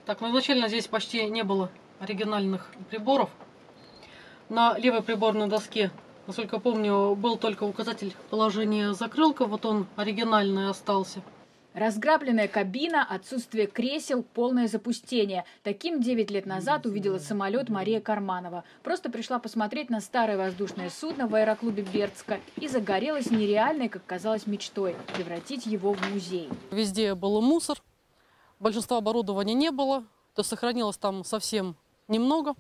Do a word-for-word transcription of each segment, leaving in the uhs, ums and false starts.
Так, ну изначально здесь почти не было оригинальных приборов. На левой приборной доске, насколько помню, был только указатель положения закрылка. Вот он оригинальный остался. Разграбленная кабина, отсутствие кресел, полное запустение. Таким девять лет назад увидела самолет Мария Карманова. Просто пришла посмотреть на старое воздушное судно в аэроклубе Бердска и загорелась нереальной, как казалось, мечтой – превратить его в музей. Везде был мусор, большинства оборудования не было, то сохранилось там совсем немного.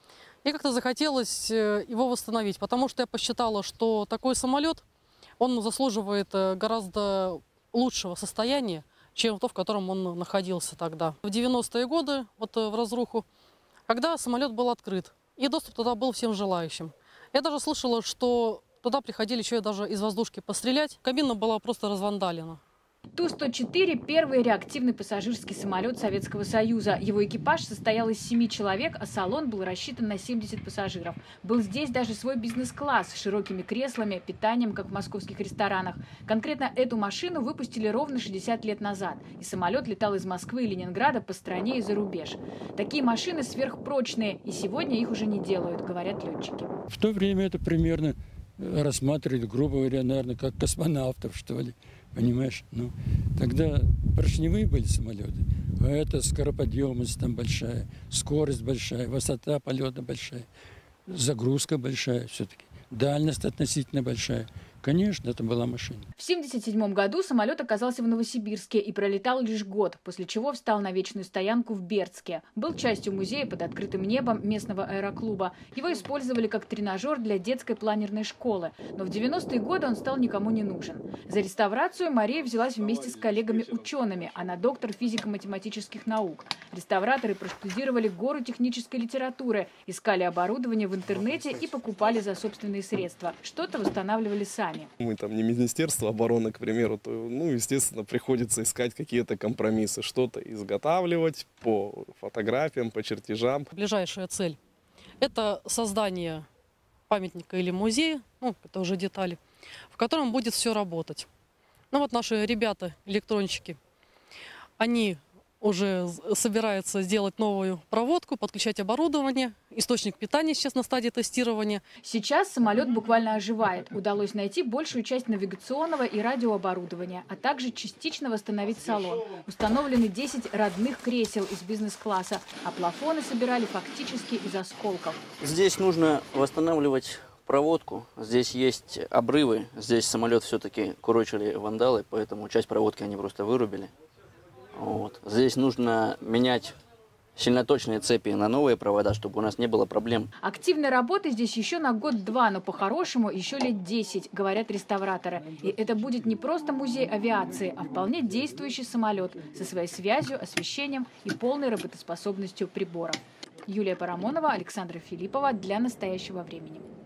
И как-то захотелось его восстановить, потому что я посчитала, что такой самолет, он заслуживает гораздо лучшего состояния, чем то, в котором он находился тогда. В девяностые годы, вот в разруху, когда самолет был открыт, и доступ туда был всем желающим. Я даже слышала, что туда приходили еще и даже из воздушки пострелять. Кабина была просто развандалена. Ту сто четыре – первый реактивный пассажирский самолет Советского Союза. Его экипаж состоял из семи человек, а салон был рассчитан на семьдесят пассажиров. Был здесь даже свой бизнес-класс с широкими креслами, питанием, как в московских ресторанах. Конкретно эту машину выпустили ровно шестьдесят лет назад. И самолет летал из Москвы и Ленинграда по стране и за рубеж. Такие машины сверхпрочные, и сегодня их уже не делают, говорят летчики. В то время это примерно рассматривали, грубо говоря, наверное, как космонавтов, что ли. Понимаешь? Ну, тогда поршневые были самолеты, а это скороподъемность там большая, скорость большая, высота полета большая, загрузка большая все-таки, дальность относительно большая. Конечно, это была машина. В семьдесят седьмом году самолет оказался в Новосибирске и пролетал лишь год, после чего встал на вечную стоянку в Бердске. Был частью музея под открытым небом местного аэроклуба. Его использовали как тренажер для детской планерной школы. Но в девяностые годы он стал никому не нужен. За реставрацию Мария взялась вместе с коллегами-учеными. Она доктор физико-математических наук. Реставраторы проштудировали гору технической литературы, искали оборудование в интернете и покупали за собственные средства. Что-то восстанавливали сами. Мы там не Министерство обороны, к примеру, то, ну, естественно, приходится искать какие-то компромиссы, что-то изготавливать по фотографиям, по чертежам. Ближайшая цель – это создание памятника или музея, ну, это уже детали, в котором будет все работать. Ну вот наши ребята, электронщики, они уже собираются сделать новую проводку, подключать оборудование. Источник питания сейчас на стадии тестирования. Сейчас самолет буквально оживает. Удалось найти большую часть навигационного и радиооборудования, а также частично восстановить салон. Установлены десять родных кресел из бизнес-класса, а плафоны собирали фактически из осколков. Здесь нужно восстанавливать проводку. Здесь есть обрывы. Здесь самолет все-таки курочили вандалы, поэтому часть проводки они просто вырубили. Вот. Здесь нужно менять сильноточные цепи на новые провода, чтобы у нас не было проблем. Активной работы здесь еще на год-два, но по-хорошему еще лет десять, говорят реставраторы. И это будет не просто музей авиации, а вполне действующий самолет со своей связью, освещением и полной работоспособностью приборов. Юлия Парамонова, Александра Филиппова для «Настоящего времени».